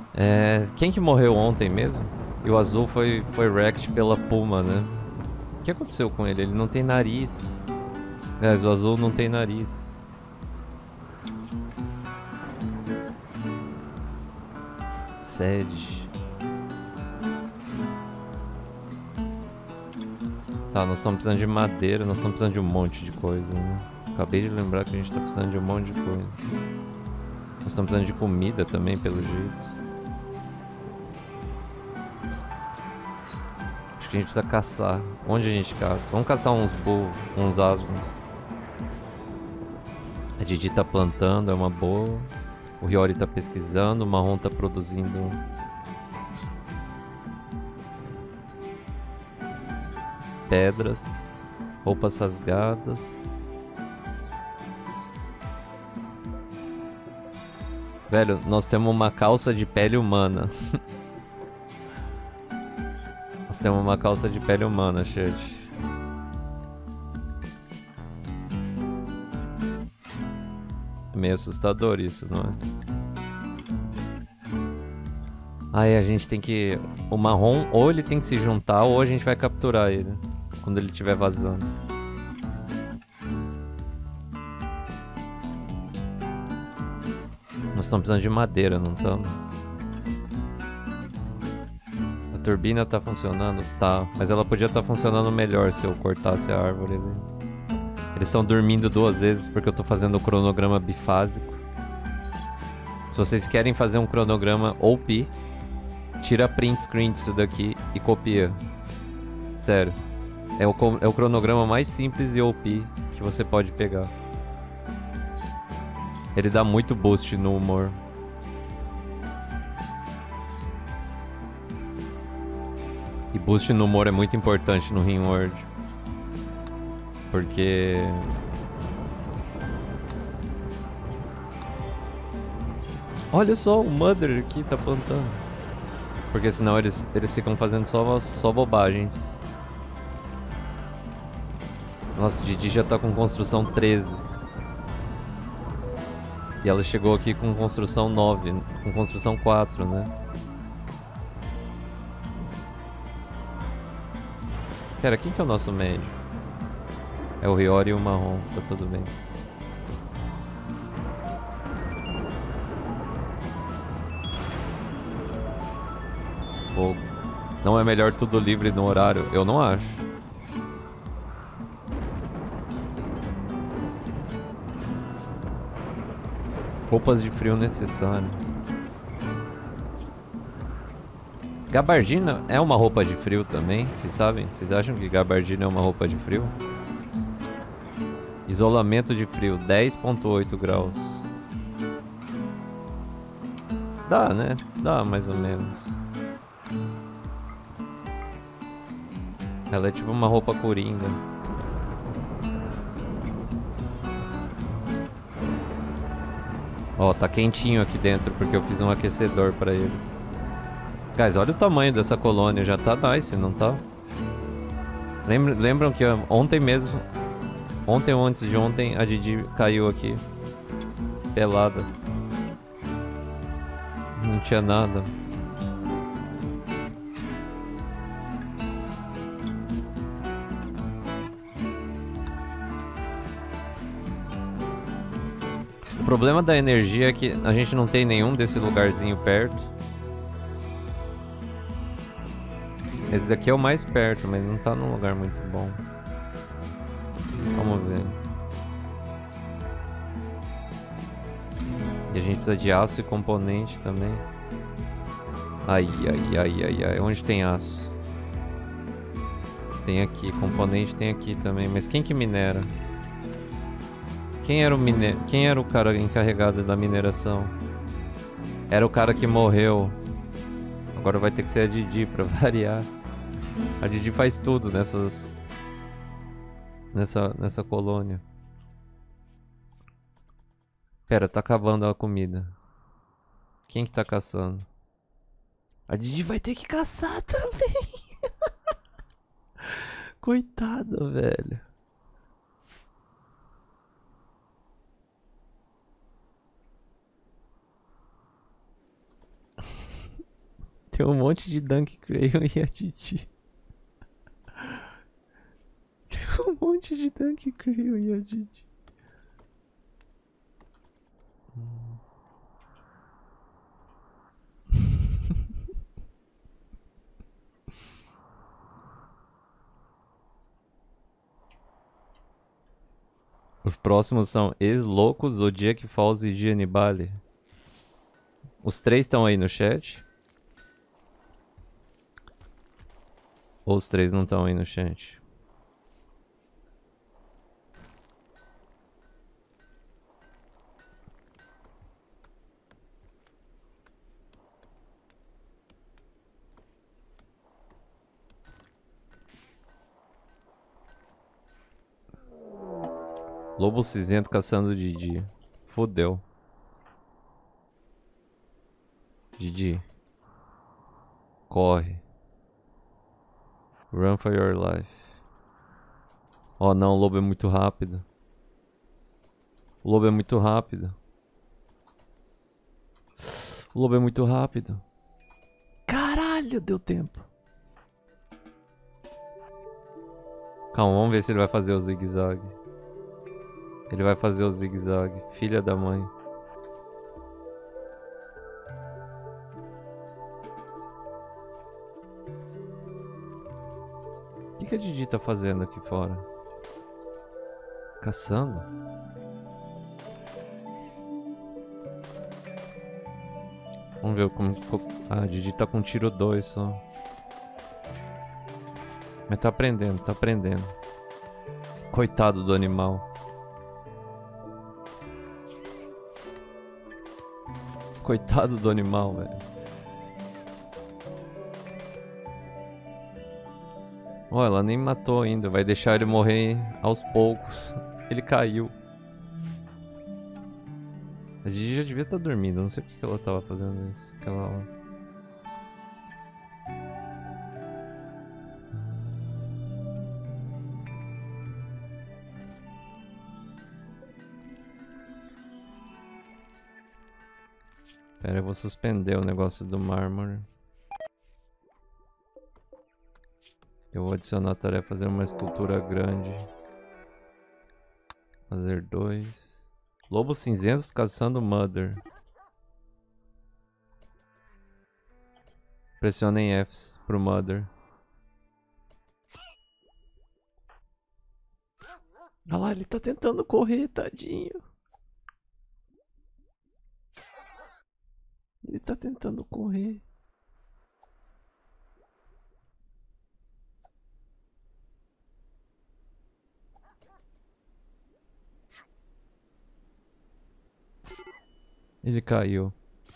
É, quem que morreu ontem mesmo? E o azul foi wrecked pela Puma, né? O que aconteceu com ele? Ele não tem nariz. Aliás, o azul não tem nariz. Sede. Tá, nós estamos precisando de madeira, nós estamos precisando de um monte de coisa, né? Acabei de lembrar que a gente tá precisando de um monte de coisa. Nós estamos precisando de comida também, pelo jeito. Acho que a gente precisa caçar. Onde a gente caça? Vamos caçar uns burros, uns asnos. A Didi tá plantando, é uma boa. O Hiyori tá pesquisando, o Marrom tá produzindo pedras, roupas rasgadas. Velho, nós temos uma calça de pele humana. Nós temos uma calça de pele humana, chat. É meio assustador isso, não é? Aí a gente tem que... O Marrom, ou ele tem que se juntar, ou a gente vai capturar ele. Quando ele estiver vazando. Nós estamos precisando de madeira, não estamos? A turbina tá funcionando? Tá. Mas ela podia estar funcionando melhor se eu cortasse a árvore ali. Eles estão dormindo 2 vezes porque eu tô fazendo o cronograma bifásico. Se vocês querem fazer um cronograma OP, tira print screen disso daqui e copia. Sério. É o cronograma mais simples e OP que você pode pegar. Ele dá muito boost no humor. E boost no humor é muito importante no Rimworld. Porque... Olha só, o Mother aqui tá plantando. Porque senão eles ficam fazendo só bobagens. Nossa, Didi já tá com construção 13. E ela chegou aqui com construção 9, com construção 4, né? Pera, quem que é o nosso médio? É o Hiyori e o Marrom, tá tudo bem. Fogo. Não é melhor tudo livre no horário? Eu não acho. Roupas de frio necessário. Gabardina é uma roupa de frio também, vocês sabem? Vocês acham que gabardina é uma roupa de frio? Isolamento de frio, 10,8 graus. Dá, né? Dá, mais ou menos. Ela é tipo uma roupa coringa. Ó, tá quentinho aqui dentro porque eu fiz um aquecedor pra eles. Guys, olha o tamanho dessa colônia, já tá nice, não tá? Lembram que ontem mesmo, ontem ou antes de ontem, a Didi caiu aqui. Pelada. Não tinha nada. O problema da energia é que a gente não tem nenhum desse lugarzinho perto. Esse daqui é o mais perto, mas não tá num lugar muito bom. Vamos ver. E a gente precisa de aço e componente também. Ai, ai, ai, ai, ai. Onde tem aço? Tem aqui. Componente tem aqui também. Mas quem que minera? Quem era o cara encarregado da mineração? Era o cara que morreu. Agora vai ter que ser a Didi pra variar. A Didi faz tudo nessa colônia. Pera, tá acabando a comida. Quem que tá caçando? A Didi vai ter que caçar também. Coitada, velho. Tem um monte de Dunk Crayon e a Didi. Tem um monte de Dunk Crayon e a Didi. Os próximos são Ex-Louco, Zodiac Falls e Gianibali. Os três estão aí no chat? Ou os três não estão aí no chat? Lobo cinzento caçando Didi. Fudeu. Didi. Corre. Run for your life. Oh não, o lobo é muito rápido. O lobo é muito rápido. O lobo é muito rápido. Caralho, deu tempo. Calma, vamos ver se ele vai fazer o zigue-zague. Ele vai fazer o zigue-zague. Filha da mãe. O que a Didi tá fazendo aqui fora? Caçando? Vamos ver como... Ah, a Didi tá com tiro 2 só. Mas tá aprendendo, tá aprendendo. Coitado do animal. Coitado do animal, velho. Ó, ela nem matou ainda. Vai deixar ele morrer aos poucos. Ele caiu. A Gigi já devia estar dormindo. Não sei porque ela tava fazendo isso. Aquela hora. Pera, eu vou suspender o negócio do mármore. Eu vou adicionar a tarefa fazer uma escultura grande. Fazer 2. Lobos cinzentos caçando Mother. Pressionem Fs pro Mother. Olha lá, ele tá tentando correr, tadinho. Ele tá tentando correr. Ele caiu.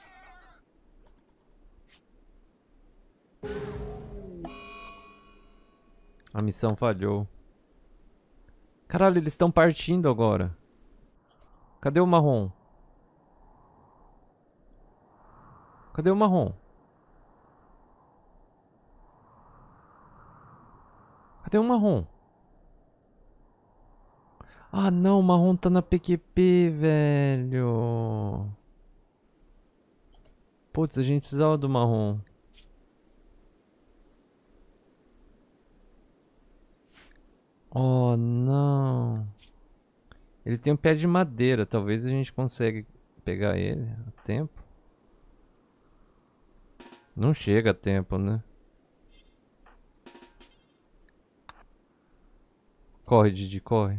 A missão falhou. Caralho, eles estão partindo agora. Cadê o marrom? Cadê o marrom? Cadê o marrom? Ah não, o marrom tá na PQP, velho. Putz, a gente precisava do marrom. Oh não. Ele tem um pé de madeira, talvez a gente consiga pegar ele a tempo. Não chega a tempo, né? Corre, Didi, corre.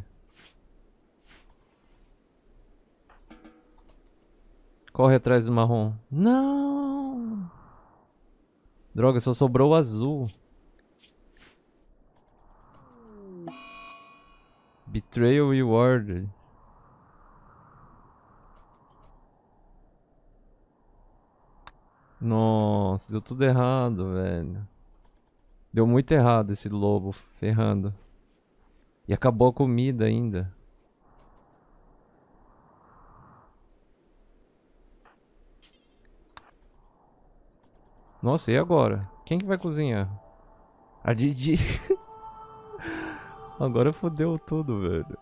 Corre atrás do marrom. Não! Droga, só sobrou o azul. Betrayal rewarded. Nossa, deu tudo errado, velho. Deu muito errado esse lobo, ferrando. E acabou a comida ainda. Nossa, e agora? Quem que vai cozinhar? A Didi. Agora fodeu tudo, velho.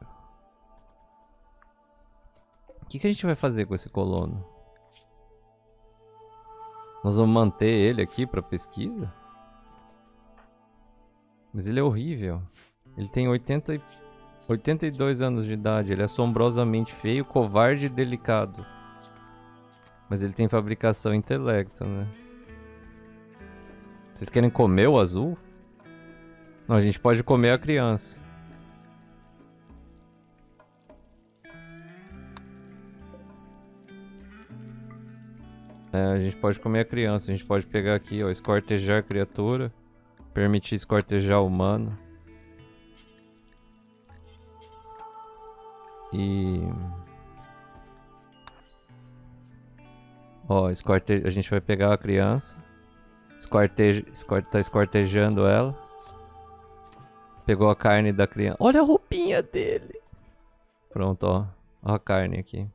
O que a gente vai fazer com esse colono? Nós vamos manter ele aqui pra pesquisa? Mas ele é horrível. Ele tem 82 anos de idade. Ele é assombrosamente feio, covarde e delicado. Mas ele tem fabricação e intelecto, né? Vocês querem comer o azul? Não, a gente pode comer a criança. É, a gente pode comer a criança. A gente pode pegar aqui, ó, esquartejar criatura. Permitir esquartejar humano. E... ó, a gente vai pegar a criança. Tá esquartejando ela. Pegou a carne da criança. Olha a roupinha dele! Pronto, ó. Ó a carne aqui.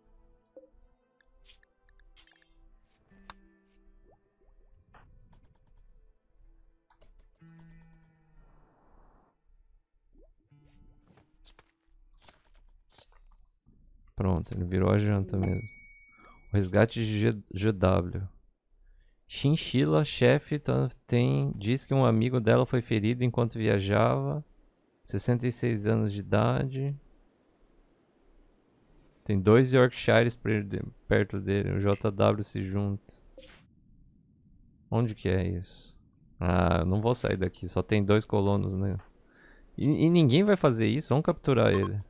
Pronto, ele virou a janta mesmo. O resgate de GW. Chinchila, chefe, diz que um amigo dela foi ferido enquanto viajava. 66 anos de idade. Tem 2 Yorkshires perto dele. O JW se junta. Onde que é isso? Ah, eu não vou sair daqui. Só tem 2 colonos, né? E ninguém vai fazer isso. Vamos capturar ele.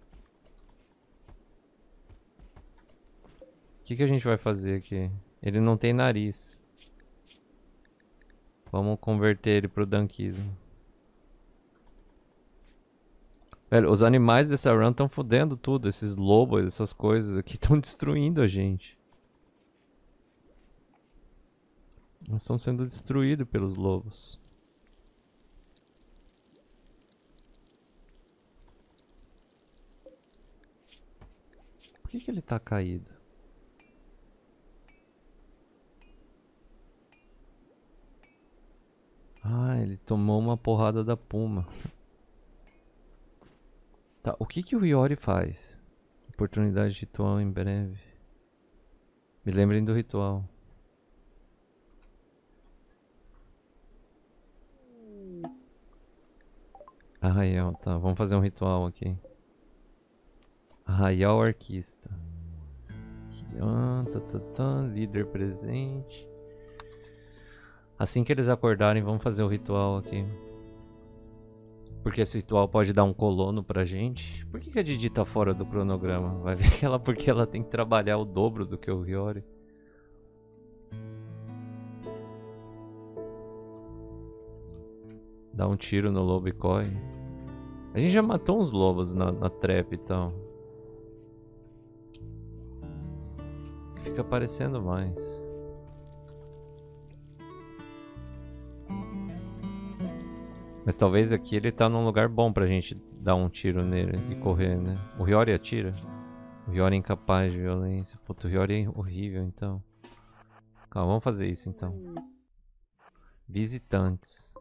O que a gente vai fazer aqui? Ele não tem nariz. Vamos converter ele pro danquismo. Velho, os animais dessa run estão fudendo tudo. Esses lobos, essas coisas aqui estão destruindo a gente. Nós estamos sendo destruídos pelos lobos. Por que ele tá caído? Ah, ele tomou uma porrada da puma. Tá, o que o Hiyori faz? Oportunidade de ritual em breve. Me lembrem do ritual. Arraial, tá. Vamos fazer um ritual aqui. Arraial Arquista. Líder presente. Assim que eles acordarem, vamos fazer o ritual aqui. Porque esse ritual pode dar um colono pra gente. Por que a Didi tá fora do cronograma? Vai ver que ela, porque ela tem que trabalhar o dobro do que o Hiyori. Dá um tiro no lobo e corre. A gente já matou uns lobos na trap, então. Fica aparecendo mais. Mas talvez aqui ele tá num lugar bom pra gente dar um tiro nele e correr, né? O Hiyori atira? O Hiyori é incapaz de violência. Puta, o Hiyori é horrível, então. Calma, vamos fazer isso, então. Visitantes.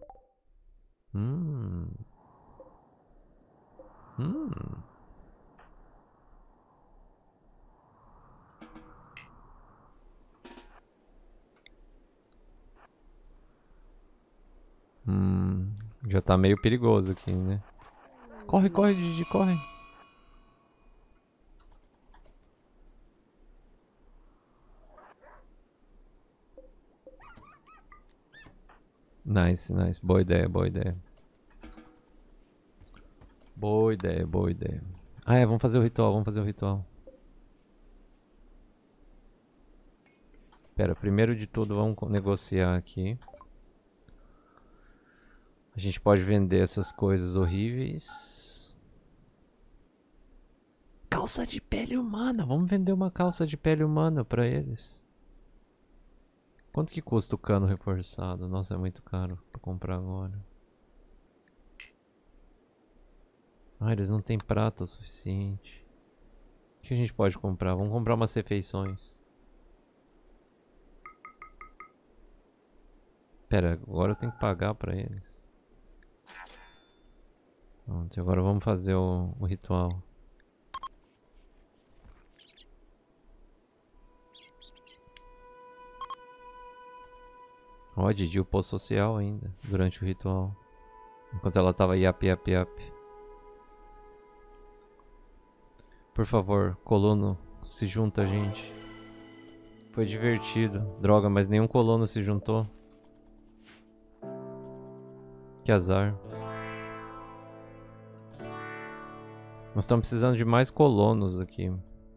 Já tá meio perigoso aqui, né? Corre, corre, Didi, corre. Nice, nice. Boa ideia, boa ideia. Boa ideia, boa ideia. Ah, é, vamos fazer o ritual, vamos fazer o ritual. Pera, primeiro de tudo vamos negociar aqui. A gente pode vender essas coisas horríveis. Calça de pele humana. Vamos vender uma calça de pele humana pra eles. Quanto que custa o cano reforçado? Nossa, é muito caro pra comprar agora. Ah, eles não têm prata o suficiente. O que a gente pode comprar? Vamos comprar umas refeições. Pera, agora eu tenho que pagar pra eles. Pronto, agora vamos fazer o ritual. Ó, a Didi upou social ainda, durante o ritual. Enquanto ela tava yap, yap, yap. Por favor, colono, se junta a gente. Foi divertido. Droga, mas nenhum colono se juntou. Que azar. Nós estamos precisando de mais colonos aqui.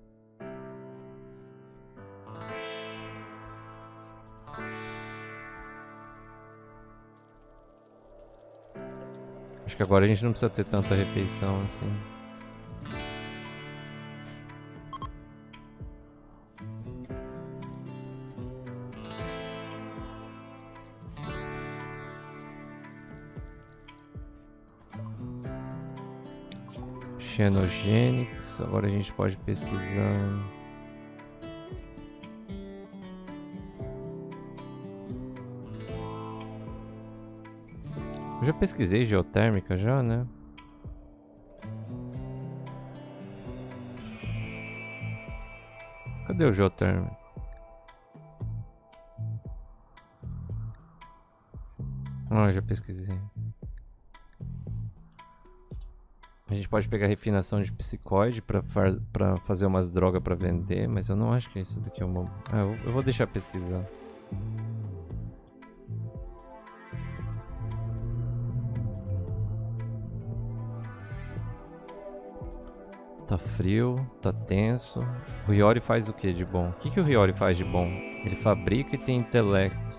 Acho que agora a gente não precisa ter tanta refeição assim. Xenogenics, agora a gente pode pesquisar. Eu já pesquisei geotérmica já, né? Cadê o geotérmico? Ah, já pesquisei. A gente pode pegar refinação de psicoide pra fazer umas drogas pra vender, mas eu não acho que isso daqui é uma... Ah, eu vou deixar pesquisar. Tá frio, tá tenso. O Hiyori faz o que de bom? O que o Hiyori faz de bom? Ele fabrica e tem intelecto.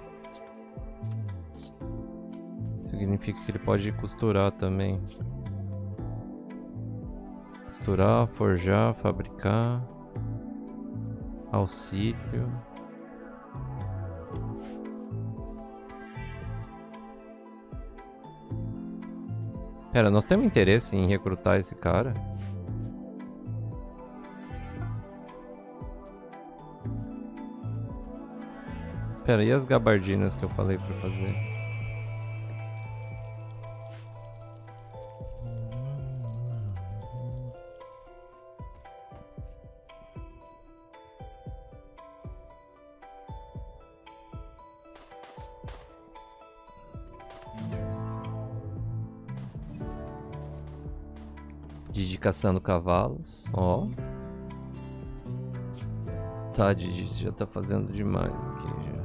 Significa que ele pode costurar também. Costurar, forjar, fabricar. Auxílio. Pera, nós temos interesse em recrutar esse cara? Pera, e as gabardinas que eu falei pra fazer? Didi caçando cavalos, ó. Tá, Didi, você já tá fazendo demais aqui já.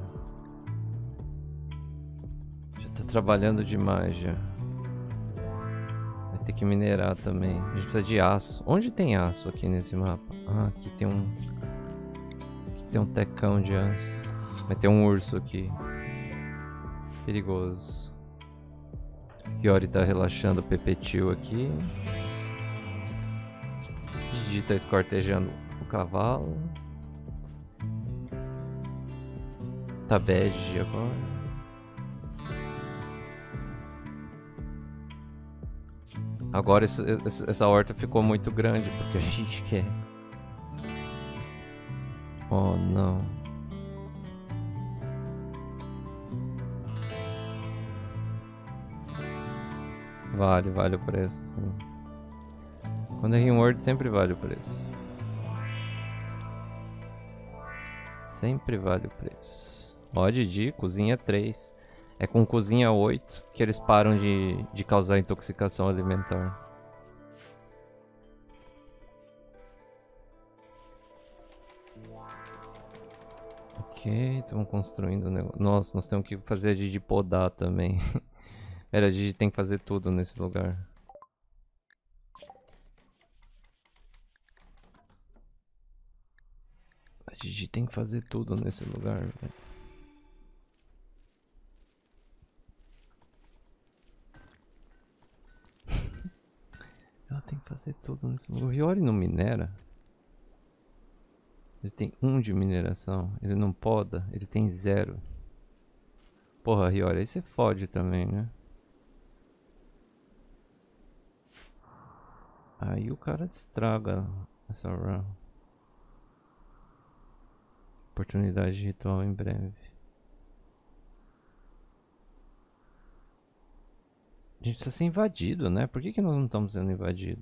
Já tá trabalhando demais já. Vai ter que minerar também. A gente precisa de aço. Onde tem aço aqui nesse mapa? Ah, aqui tem um... Aqui tem um tecão de aço. Vai ter um urso aqui. Perigoso. Hiyori tá relaxando o Pepetil aqui. Didi tá escortejando o cavalo. Tá bad agora. Agora essa horta ficou muito grande porque a gente quer. Oh não. Vale o preço, sim. Quando é Rimworld sempre vale o preço. Sempre vale o preço. Ó, Didi, cozinha 3. É com cozinha 8 que eles param de causar intoxicação alimentar. Ok, estamos construindo o negócio. Nossa, nós temos que fazer a Didi podar também. A Didi tem que fazer tudo nesse lugar. A Didi tem que fazer tudo nesse lugar, velho. Ela tem que fazer tudo nesse lugar. O Hiyori não minera? Ele tem 1 de mineração. Ele não poda. Ele tem 0. Porra, Hiyori, aí você fode também, né? Aí o cara estraga essa run. Oportunidade de ritual em breve. A gente precisa ser invadido, né? Por que nós não estamos sendo invadidos?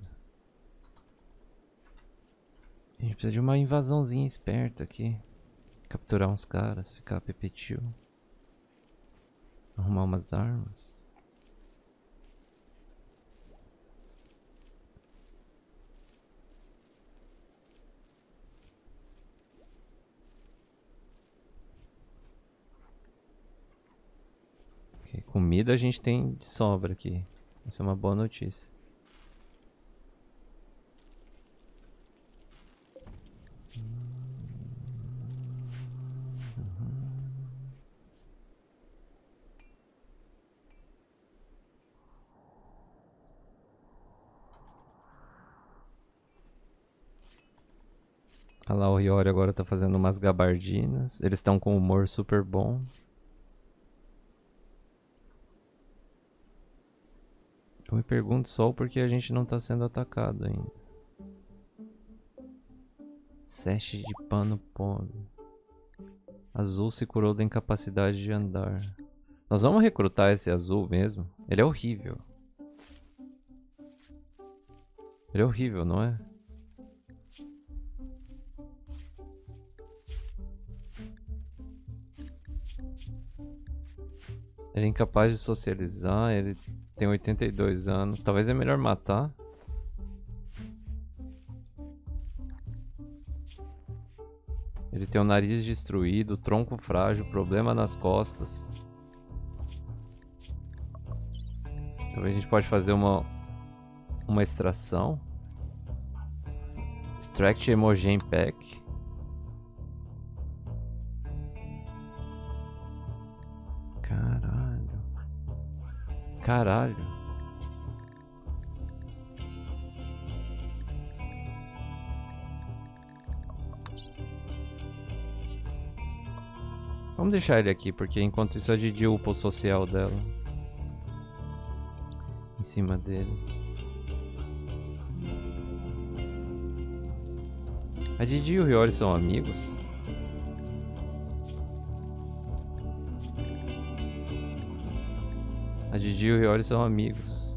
A gente precisa de uma invasãozinha esperta aqui. Capturar uns caras, ficar pepetil. Arrumar umas armas. Okay, comida a gente tem de sobra aqui. Essa é uma boa notícia. Olha lá, o Hiyori agora tá fazendo umas gabardinas. Eles estão com humor super bom. Eu me pergunto só porque a gente não tá sendo atacado ainda. Seste de pano podre. Azul se curou da incapacidade de andar. Nós vamos recrutar esse azul mesmo? Ele é horrível. Ele é horrível, não é? Ele é incapaz de socializar, ele tem 82 anos. Talvez é melhor matar. Ele tem o nariz destruído, tronco frágil, problema nas costas. Talvez a gente pode fazer uma extração. Extract Emogen Pack. Caralho. Vamos deixar ele aqui, porque enquanto isso a Didi upa o social dela. Em cima dele. A Didi e o Hiyori são amigos? A Didi e o Hiyori são amigos.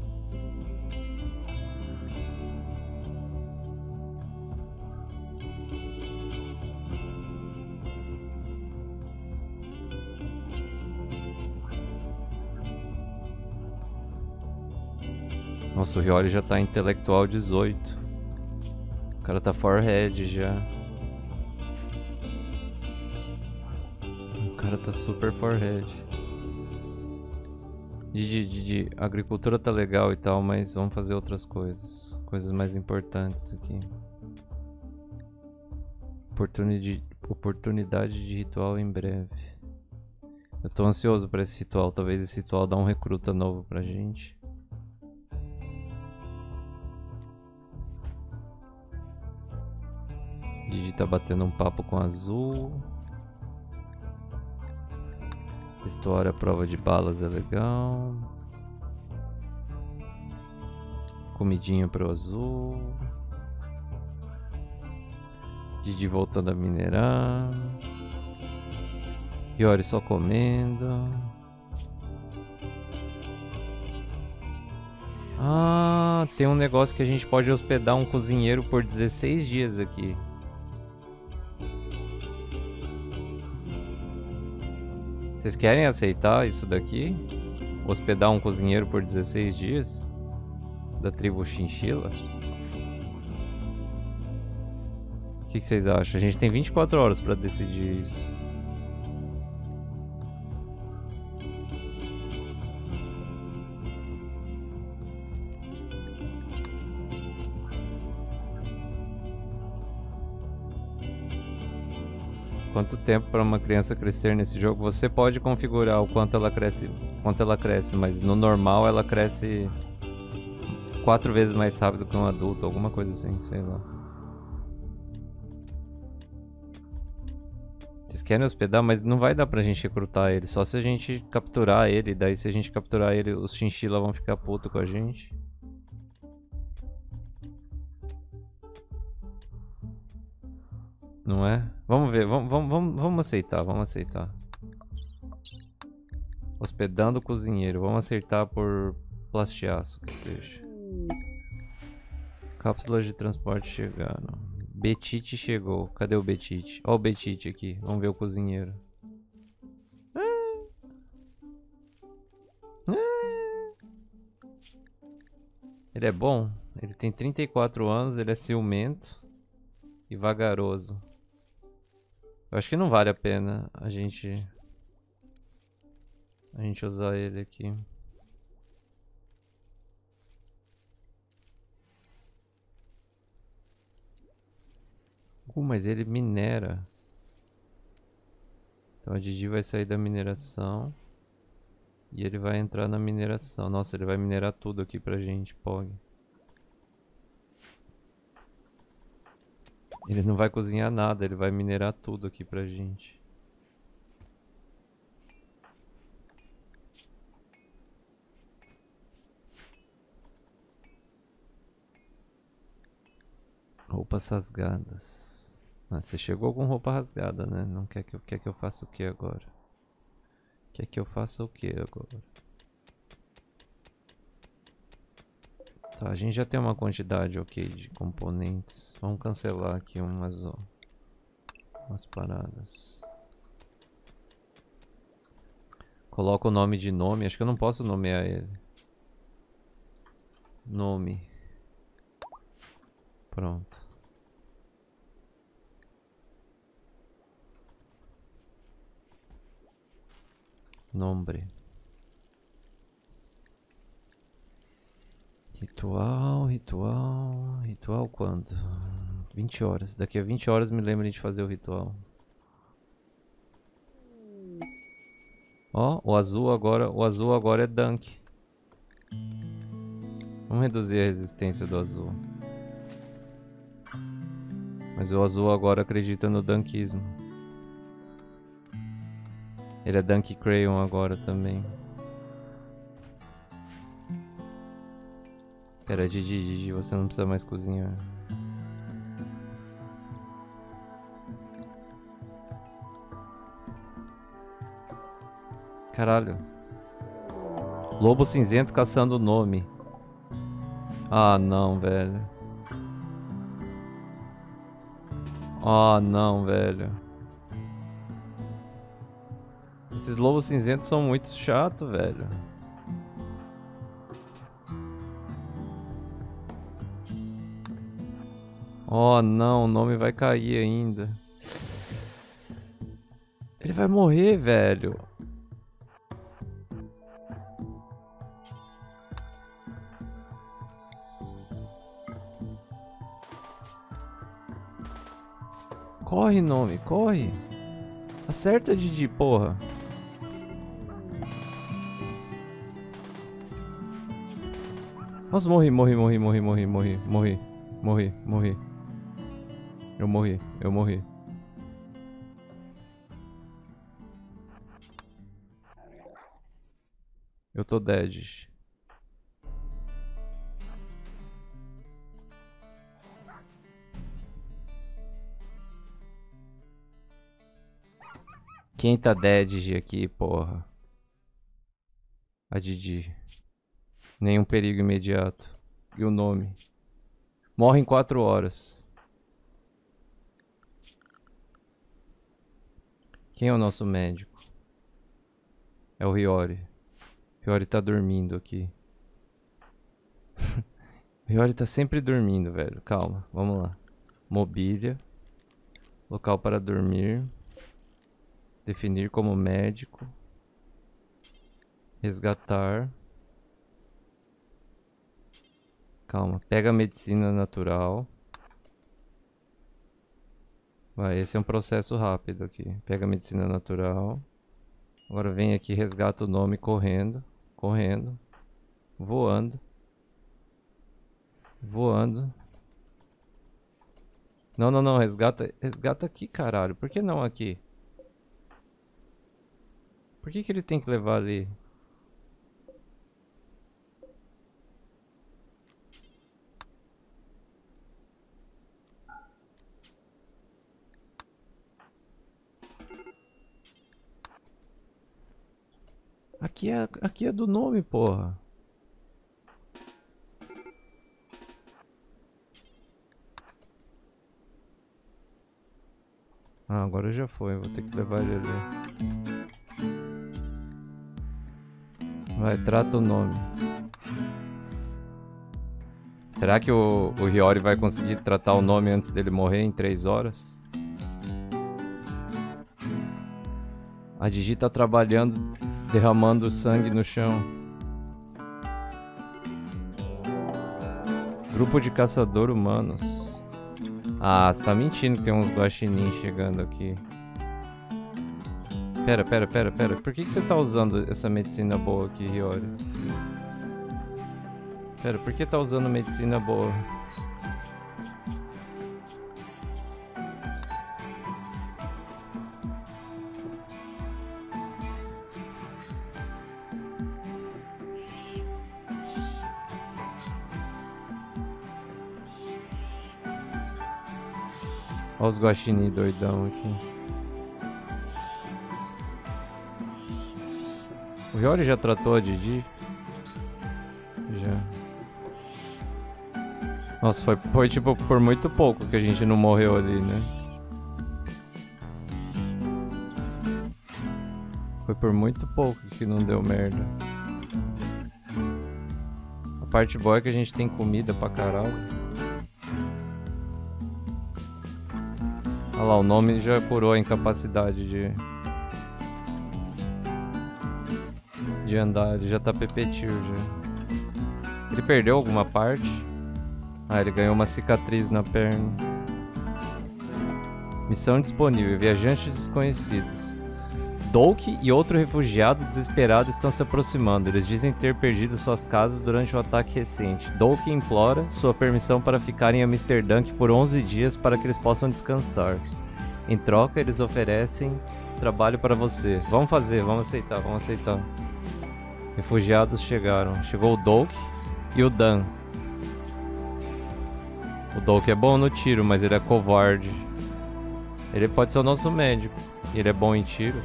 Nossa, o Hiyori já tá intelectual 18. O cara tá forehead já. O cara tá super forehead. Didi, a agricultura tá legal e tal, mas vamos fazer outras coisas. Coisas mais importantes aqui. Oportunidade de ritual em breve. Eu tô ansioso pra esse ritual. Talvez esse ritual dê um recruta novo pra gente. Didi tá batendo um papo com Azul. História, prova de balas é legal. Comidinha pro Azul. Didi voltando a minerar. Hiyori só comendo. Ah, tem um negócio que a gente pode hospedar um cozinheiro por 16 dias aqui. Vocês querem aceitar isso daqui? Hospedar um cozinheiro por 16 dias? Da tribo Chinchila? O que vocês acham? A gente tem 24 horas pra decidir isso. Quanto tempo para uma criança crescer nesse jogo? Você pode configurar o quanto ela cresce, mas no normal ela cresce 4 vezes mais rápido que um adulto, alguma coisa assim, sei lá. Vocês querem hospedar, mas não vai dar pra gente recrutar ele, só se a gente capturar ele, daí se a gente capturar ele, os chinchila vão ficar putos com a gente. Não é? Vamos ver, vamos aceitar, vamos aceitar. Hospedando o cozinheiro, vamos aceitar por plastiaço, que seja. Cápsulas de transporte chegaram. Betite chegou, cadê o Betite? Ó o Betite aqui, vamos ver o cozinheiro. Ele é bom? Ele tem 34 anos, ele é ciumento e vagaroso. Eu acho que não vale a pena a gente usar ele aqui. Mas ele minera. Então a Didi vai sair da mineração. E ele vai entrar na mineração. Nossa, ele vai minerar tudo aqui pra gente, Pog. Ele não vai cozinhar nada, ele vai minerar tudo aqui pra gente. Roupas rasgadas. Ah, você chegou com roupa rasgada, né? Não quer que eu faça o que agora? Quer que eu faça o que agora? Tá, a gente já tem uma quantidade ok de componentes. Vamos cancelar aqui umas paradas. Coloca o nome de nome. Acho que eu não posso nomear ele. Nome. Pronto. Nombre. Ritual quando? 20 horas. Daqui a 20 horas me lembrem de fazer o ritual. Ó, o azul agora é Dunk. Vamos reduzir a resistência do azul. Mas o azul agora acredita no Dunkismo. Ele é Dunk Crayon agora também. Pera, Didi, você não precisa mais cozinhar. Caralho. Lobo cinzento caçando o nome. Ah, não, velho. Ah, não, velho. Esses lobos cinzentos são muito chatos, velho. Oh, não, o nome vai cair ainda. Ele vai morrer, velho. Corre, nome, corre. Acerta, Didi, porra. Nossa, morri. Eu morri. Eu tô dead. Quem tá dead aqui, porra? A Didi. Nenhum perigo imediato. E o nome? Morre em 4 horas. Quem é o nosso médico? É o Hiyori. Hiyori tá dormindo aqui. Hiyori tá sempre dormindo, velho. Calma, vamos lá. Mobília. Local para dormir. Definir como médico. Resgatar. Calma, pega a medicina natural. Vai, esse é um processo rápido aqui. Pega a medicina natural. Agora vem aqui, resgata o nome correndo. Correndo. Voando. Voando. Não, resgata aqui, caralho. Por que não aqui? Por que ele tem que levar ali? Aqui é do nome, porra. Ah, agora já foi. Vou ter que levar ele ali. Vai, trata o nome. Será que o Hiyori vai conseguir tratar o nome antes dele morrer em 3 horas? A Digi tá trabalhando, derramando sangue no chão. Grupo de caçador humanos. Ah, você tá mentindo que tem uns guaxinins chegando aqui. Pera. Por que você tá usando essa medicina boa aqui, Hiyori? Pera, por que tá usando medicina boa? Olha os guaxinim doidão aqui. O Hiyori já tratou a Didi? Já. Nossa, foi tipo por muito pouco que a gente não morreu ali, né? Foi por muito pouco que não deu merda. A parte boa é que a gente tem comida pra caralho. Olha lá, o nome já curou a incapacidade de andar, ele já tá pepetil já. Ele perdeu alguma parte? Ah, ele ganhou uma cicatriz na perna. Missão disponível, viajantes desconhecidos. Douk e outro refugiado desesperado estão se aproximando. Eles dizem ter perdido suas casas durante o ataque recente. Douk implora sua permissão para ficar em Amsterdã por 11 dias para que eles possam descansar. Em troca, eles oferecem trabalho para você. Vamos aceitar. Refugiados chegaram. Chegou o Douk e o Dan. O Douk é bom no tiro, mas ele é covarde. Ele pode ser o nosso médico. Ele é bom em tiro.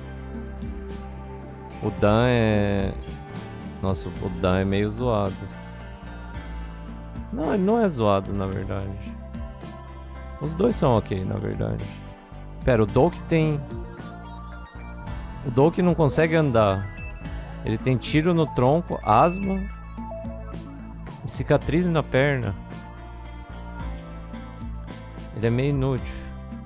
O Dan é... Nossa, o Dan é meio zoado. Não, ele não é zoado, na verdade. Os dois são ok, na verdade. Pera, o Douk tem... O Douk não consegue andar. Ele tem tiro no tronco, asma e cicatriz na perna. Ele é meio inútil.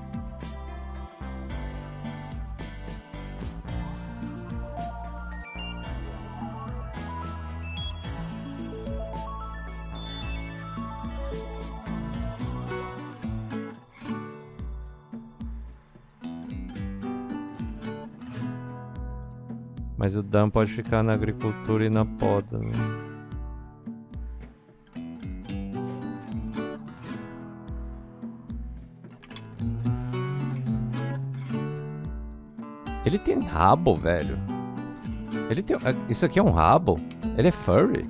Mas o Dan pode ficar na agricultura e na poda, né? Ele tem rabo, velho. Ele tem... Isso aqui é um rabo? Ele é furry?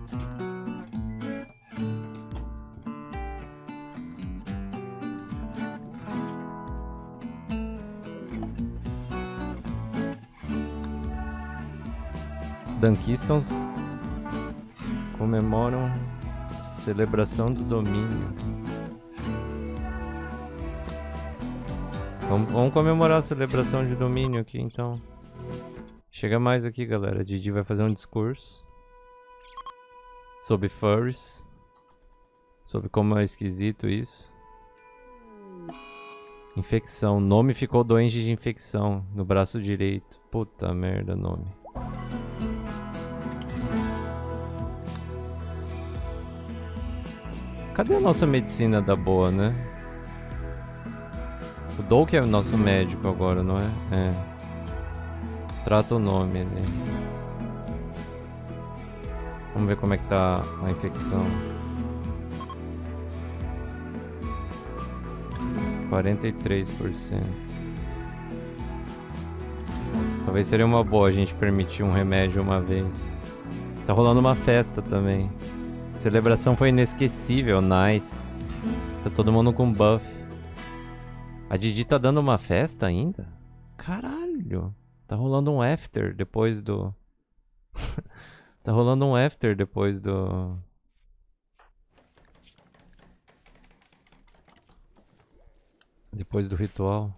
Dankistons comemoram celebração do domínio. Vamos comemorar a celebração de domínio aqui, então. Chega mais aqui, galera. Didi vai fazer um discurso sobre furries, sobre como é esquisito isso. Infecção. Nome ficou doente de infecção no braço direito. Puta merda, nome. Cadê a nossa medicina da boa, né? O Douk é o nosso médico agora, não é? É. Trata o nome ali. Vamos ver como é que tá a infecção. 43%. Talvez seria uma boa a gente permitir um remédio uma vez. Tá rolando uma festa também. Celebração foi inesquecível, nice. Tá todo mundo com buff. A Didi tá dando uma festa ainda? Caralho. Tá rolando um after depois do... Tá rolando um after depois do... Depois do ritual.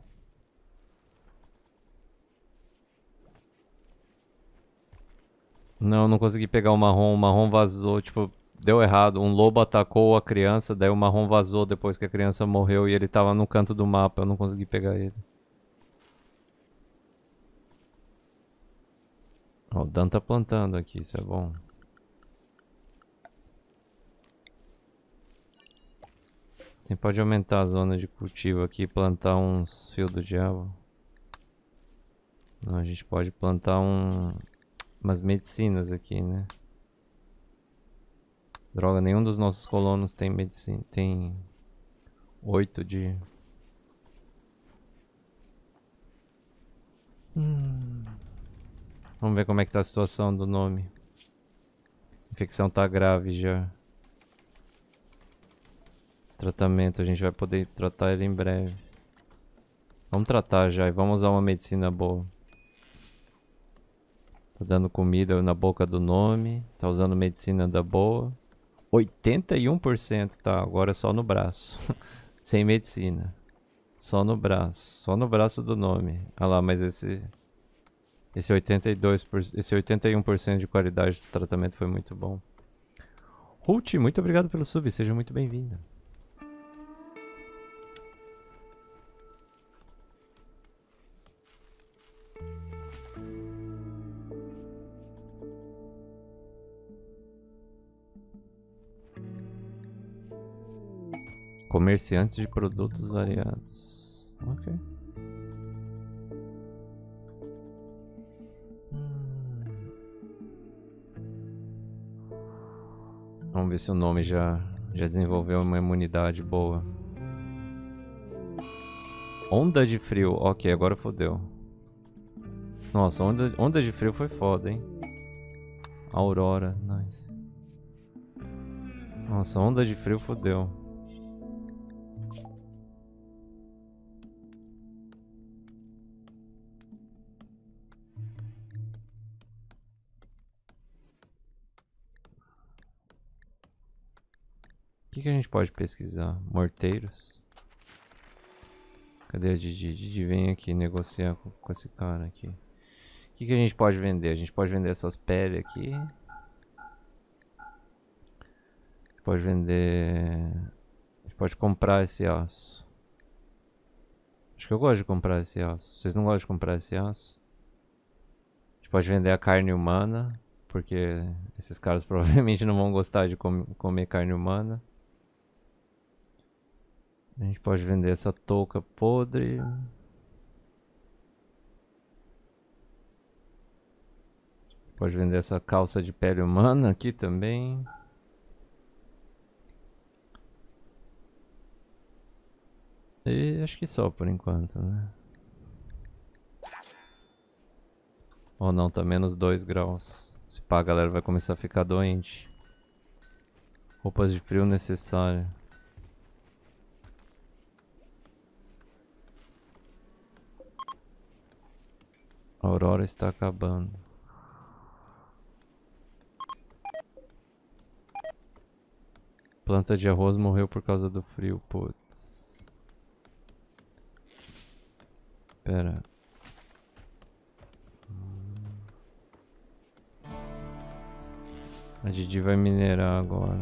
Não consegui pegar o marrom vazou, tipo, Deu errado. Um lobo atacou a criança, daí o marrom vazou depois que a criança morreu e ele tava no canto do mapa. Eu não consegui pegar ele. Ó, o Dan tá plantando aqui, isso é bom. Você pode aumentar a zona de cultivo aqui e plantar uns fios do diabo. Não, a gente pode plantar umas medicinas aqui, né? Droga, nenhum dos nossos colonos tem medicina. Tem 8 de... Vamos ver como é que tá a situação do nome. A infecção tá grave já. Tratamento, a gente vai poder tratar ele em breve. Vamos tratar já e vamos usar uma medicina boa. Tá dando comida na boca do nome. Tá usando medicina da boa. 81%, tá, agora é só no braço. Sem medicina. Só no braço. Só no braço do nome. Ah lá, mas esse 81% de qualidade do tratamento foi muito bom. Ruth, muito obrigado pelo sub, seja muito bem-vinda. Comerciantes de produtos variados. Ok. Vamos ver se o nome já desenvolveu uma imunidade boa. Onda de frio. Ok, agora fodeu. Nossa, onda de frio foi foda, hein? Aurora, nice. Nossa, onda de frio fodeu. O que a gente pode pesquisar? Morteiros? Cadê a Didi? Didi, vem aqui negociar com esse cara aqui. O que a gente pode vender? A gente pode vender essas peles aqui. A gente pode vender... A gente pode comprar esse aço. Acho que eu gosto de comprar esse aço. Vocês não gostam de comprar esse aço? A gente pode vender a carne humana. Porque esses caras provavelmente não vão gostar de comer carne humana. A gente pode vender essa touca podre. Pode vender essa calça de pele humana aqui também. E acho que só por enquanto, né? Ou não, tá menos 2 graus. Se pá, a galera vai começar a ficar doente. Roupas de frio necessárias. A aurora está acabando. Planta de arroz morreu por causa do frio, putz. Pera. A Didi vai minerar agora.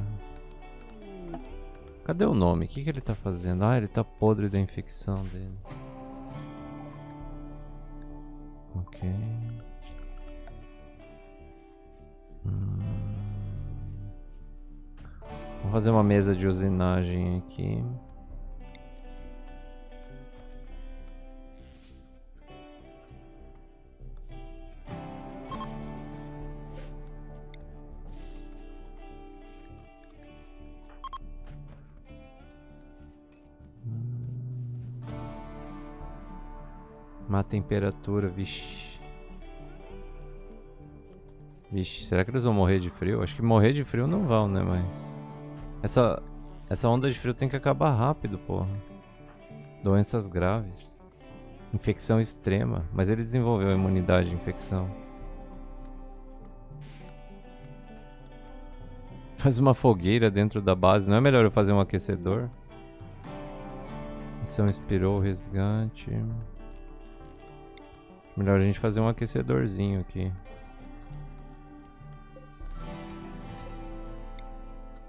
Cadê o nome? O que ele tá fazendo? Ah, ele tá podre da infecção dele. Ok. Vou fazer uma mesa de usinagem aqui. Má temperatura, vixe. Vixe, será que eles vão morrer de frio? Acho que morrer de frio não vão, né, mas... Essa onda de frio tem que acabar rápido, porra. Doenças graves. Infecção extrema. Mas ele desenvolveu a imunidade de infecção. Faz uma fogueira dentro da base. Não é melhor eu fazer um aquecedor? Missão inspirou o resgate. Melhor a gente fazer um aquecedorzinho aqui.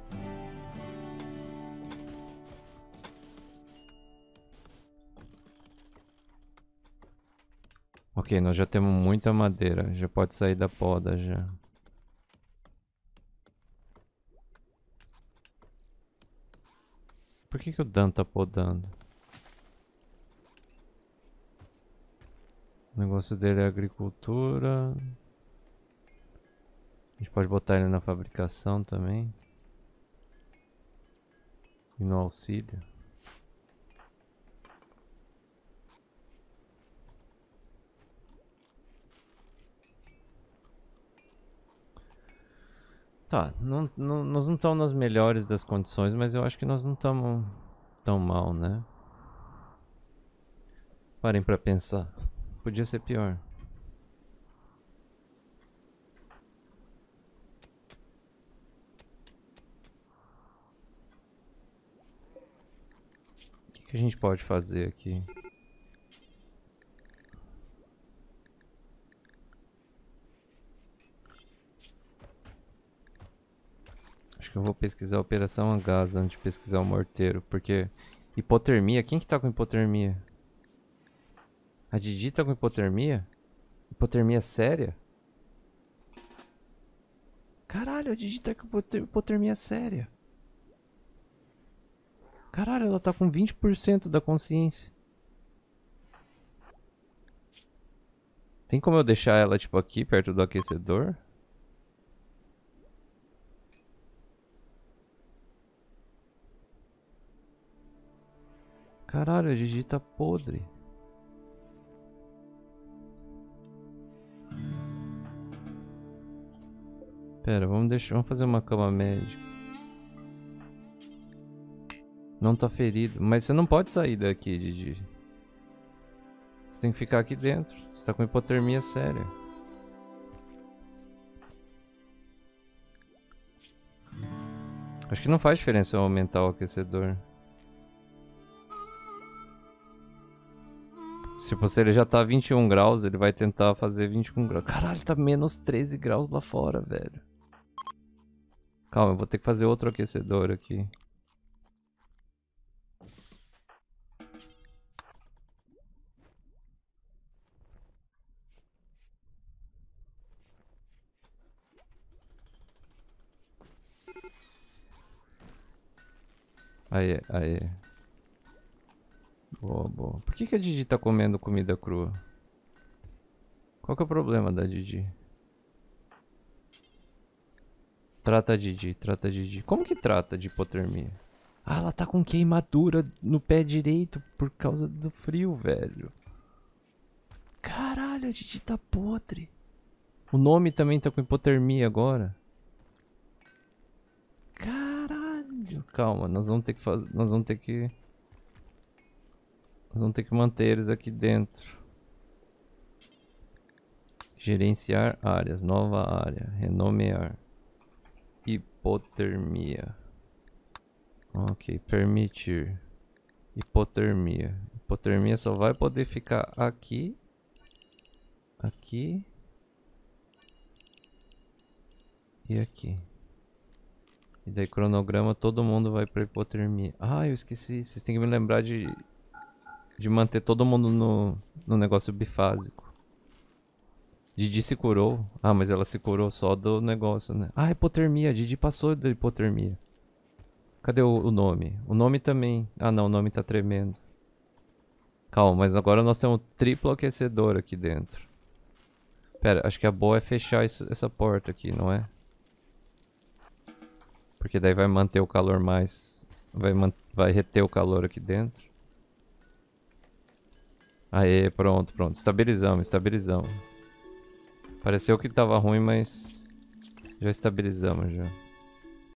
Ok, nós já temos muita madeira. Já pode sair da poda já. Por que o Dan tá podando? O negócio dele é agricultura. A gente pode botar ele na fabricação também. E no auxílio. Tá, nós não estamos nas melhores das condições, mas eu acho que nós não estamos tão mal, né? Parem pra pensar. Podia ser pior. O que a gente pode fazer aqui? Acho que eu vou pesquisar a operação a gás antes de pesquisar o morteiro, porque hipotermia, quem que tá com hipotermia? A Didi tá com hipotermia? Hipotermia séria? Caralho, a Didi tá com hipotermia séria. Caralho, ela tá com 20% da consciência. Tem como eu deixar ela, tipo, aqui, perto do aquecedor? Caralho, a Didi tá podre. Pera, vamos fazer uma cama médica. Não tá ferido. Mas você não pode sair daqui, Didi. Você tem que ficar aqui dentro. Você tá com hipotermia séria. Acho que não faz diferença eu aumentar o aquecedor. Se você ele já tá 21 graus, ele vai tentar fazer 21 graus. Caralho, tá menos 13 graus lá fora, velho. Calma, eu vou ter que fazer outro aquecedor aqui. Aí, aí. Boa, boa. Por que a Didi tá comendo comida crua? Qual que é o problema da Didi? Trata a Didi, trata a Didi. Como que trata de hipotermia? Ah, ela tá com queimadura no pé direito por causa do frio, velho. Caralho, a Didi tá podre. O nome também tá com hipotermia agora. Caralho. Calma, nós vamos ter que fazer. Nós vamos ter que manter eles aqui dentro. Gerenciar áreas. Nova área. Renomear. Hipotermia. Ok, permitir. Hipotermia. Hipotermia só vai poder ficar aqui. Aqui. E aqui. E daí cronograma, todo mundo vai pra hipotermia. Ah, eu esqueci. Vocês têm que me lembrar de manter todo mundo no negócio bifásico. Didi se curou. Ah, mas ela se curou só do negócio, né? Ah, hipotermia. Didi passou da hipotermia. Cadê o nome? O nome também. Ah, não. O nome tá tremendo. Calma, mas agora nós temos triplo aquecedor aqui dentro. Pera, acho que a boa é fechar essa porta aqui, não é? Porque daí vai manter o calor mais... Vai reter o calor aqui dentro. Aê, pronto, pronto. Estabilizamos, estabilizamos. Pareceu que tava ruim, mas... Já estabilizamos já.